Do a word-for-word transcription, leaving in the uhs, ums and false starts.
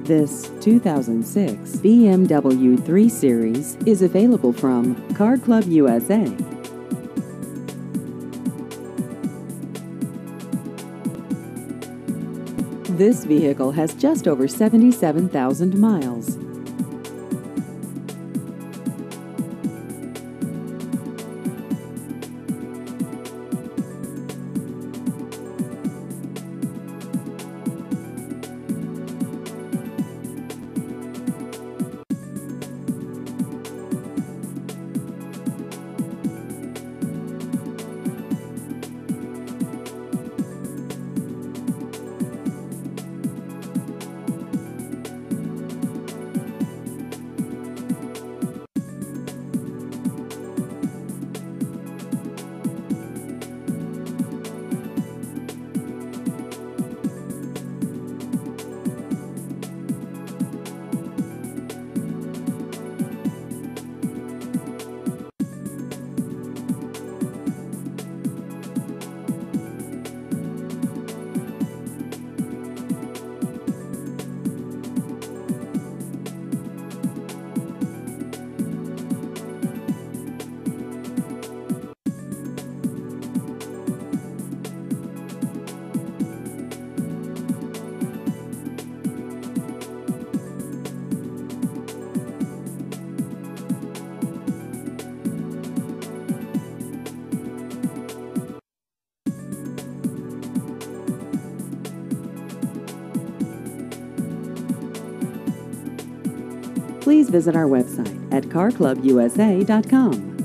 This two thousand six B M W three Series is available from Car Club U S A. This vehicle has just over seventy-seven thousand miles. Please visit our website at car club U S A dot com.